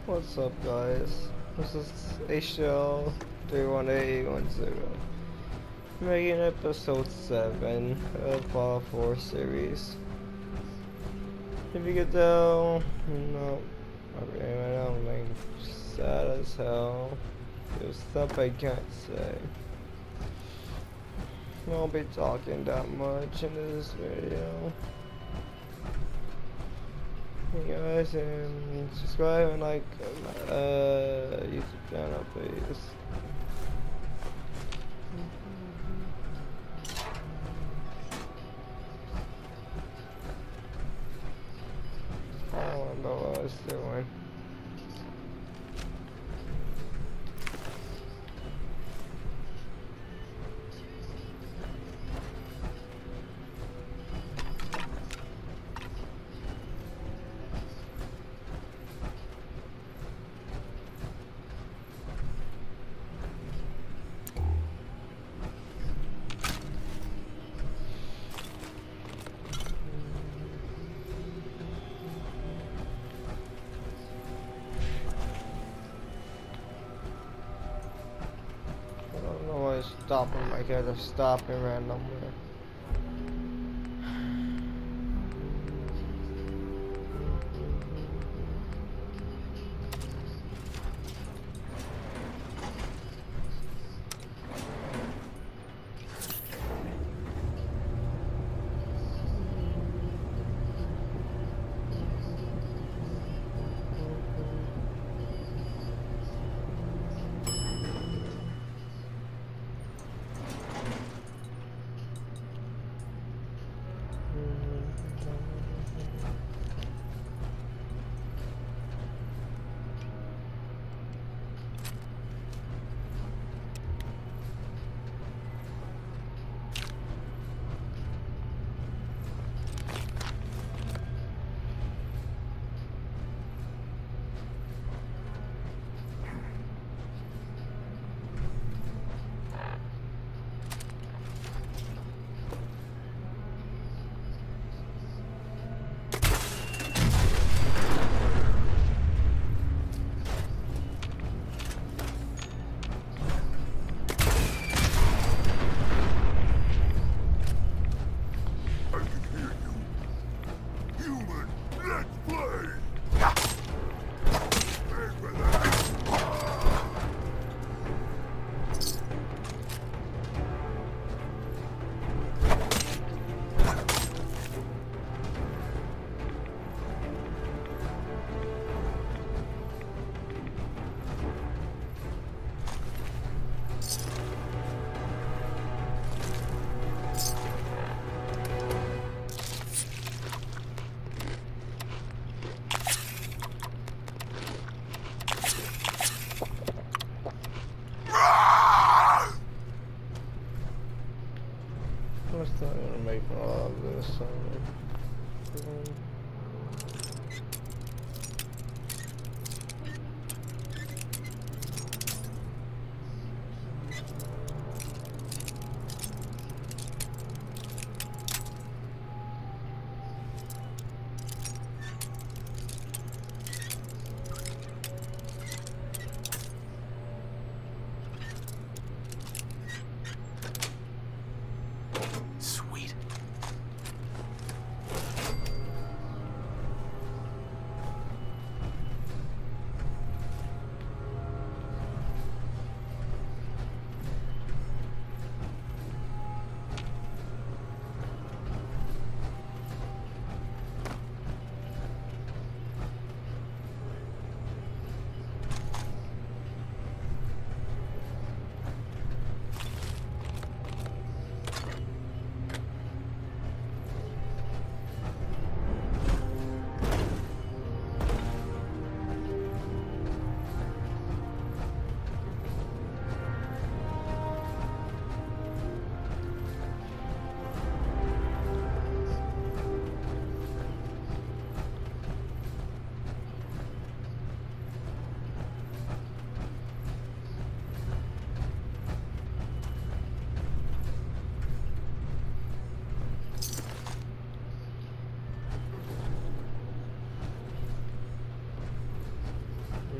What's up, guys? This is HL 31810. Making episode 7 of Fallout 4 series. If you could tell, no, I'm like sad as hell. There's stuff I can't say. I won't be talking that much in this video. Hey guys, and subscribe and like YouTube channel, please. I don't know what I was doing. I don't know why it's stopping. My guys are stopping randomly.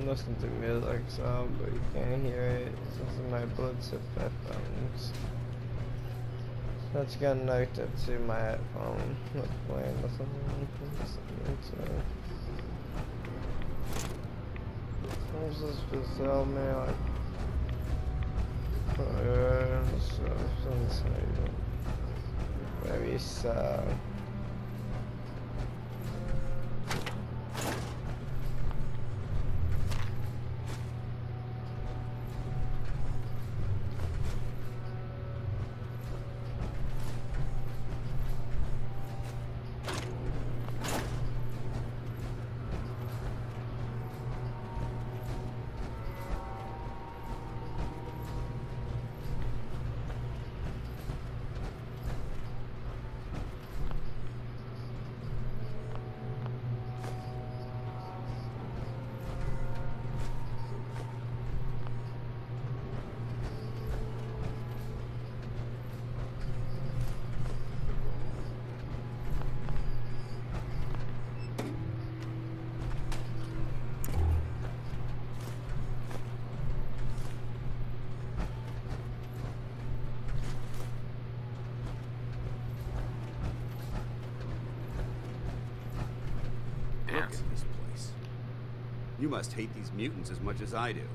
listen to music, so but you can't hear it. This is my Bluetooth headphones. So it's connected to my headphone. Not playing or something. What's this just tell me like? Very sad. Look at this place. You must hate these mutants as much as I do.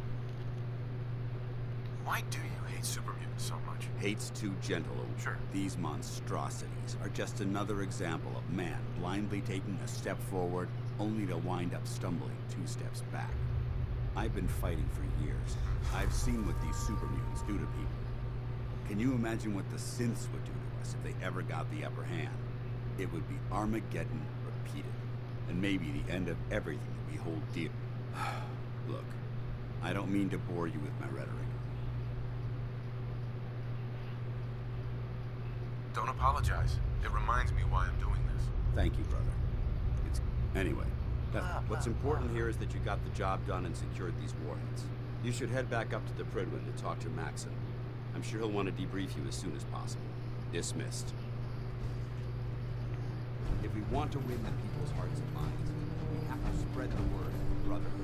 Why do you hate super mutants so much? Hate's too gentle. Sure. These monstrosities are just another example of man blindly taking a step forward, only to wind up stumbling 2 steps back. I've been fighting for years. I've seen what these super mutants do to people. Can you imagine what the synths would do to us if they ever got the upper hand? It would be Armageddon repeated. And maybe the end of everything that we hold dear. Look, I don't mean to bore you with my rhetoric. Don't apologize. It reminds me why I'm doing this. Thank you, brother. Anyway, what's important here is that you got the job done and secured these warheads. You should head back up to the Prydwen to talk to Maxon. I'm sure he'll want to debrief you as soon as possible. Dismissed. If we want to win the people's hearts and minds, we have to spread the word of brotherhood.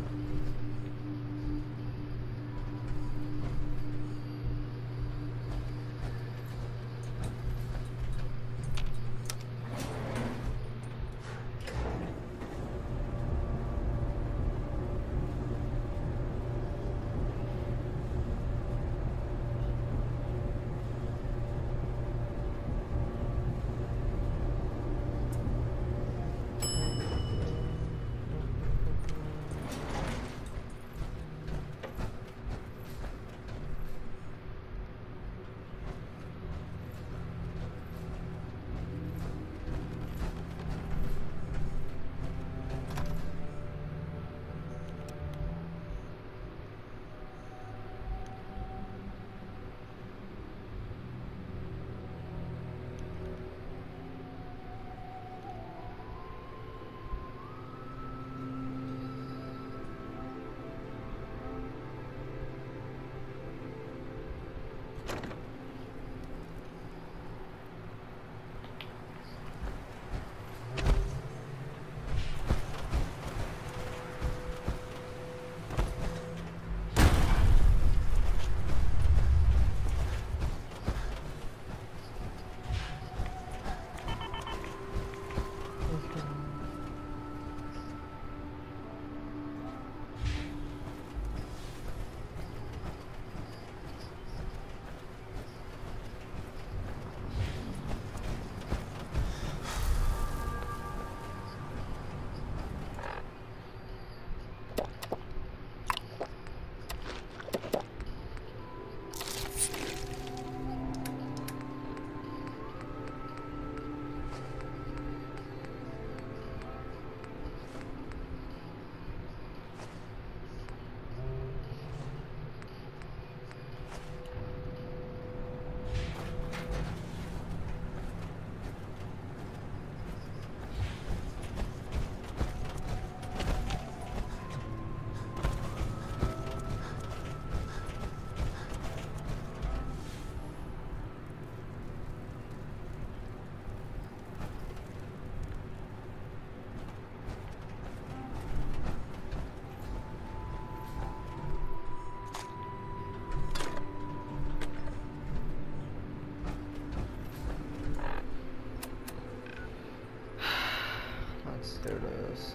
Let's do this.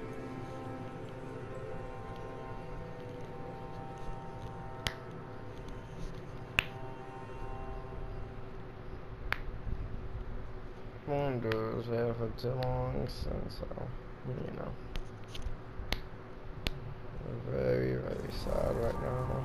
Won't do this here for too long, so you know. Very, very sad right now.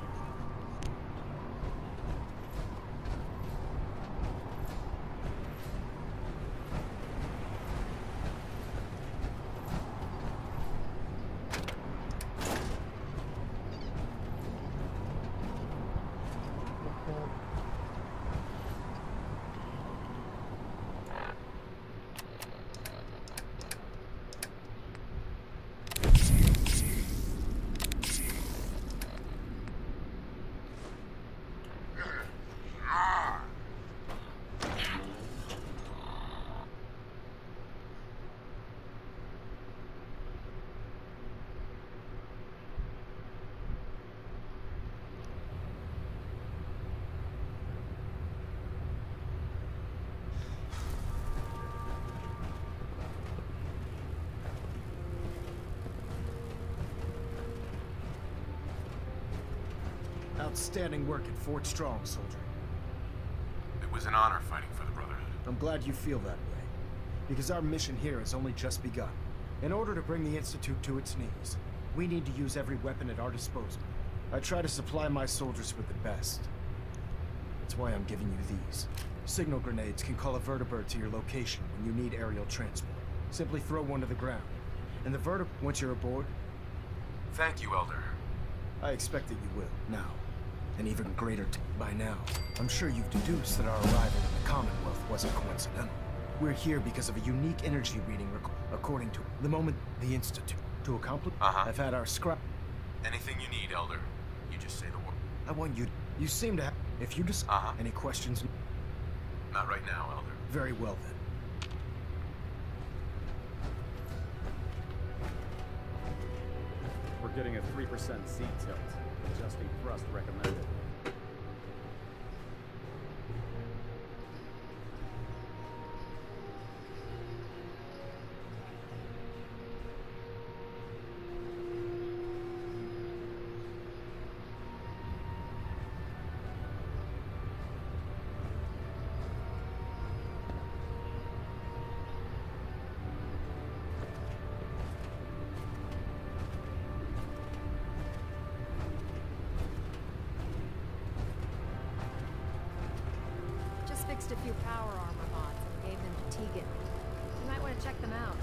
Outstanding work at Fort Strong, soldier. It was an honor fighting for the Brotherhood. I'm glad you feel that way, because our mission here has only just begun. In order to bring the Institute to its knees, we need to use every weapon at our disposal. I try to supply my soldiers with the best. That's why I'm giving you these. Signal grenades can call a vertibird to your location when you need aerial transport. Simply throw one to the ground. And the vertibird, once you're aboard... Thank you, Elder. I expect that you will, now. And even greater by now. I'm sure you've deduced that our arrival in the Commonwealth wasn't coincidental. We're here because of a unique energy reading according to the moment the Institute. To accomplish, I've had our scribe. Anything you need, Elder. You just say the word. I want you. You seem to have. If you just. Any questions? Not right now, Elder. Very well then. We're getting a 3% seat tilt. Adjusting thrust recommended. Fixed a few power armor mods and gave them to Tegan. You might want to check them out.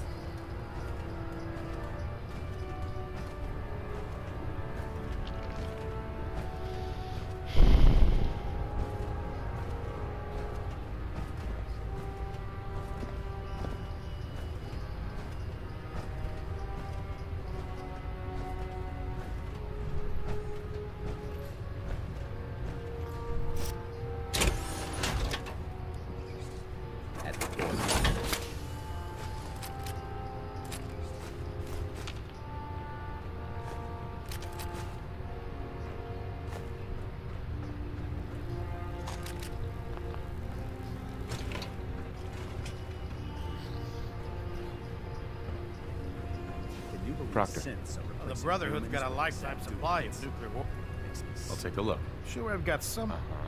Proctor. The Brotherhood's got a lifetime supply of nuclear war. I'll take a look. Sure, I've got some.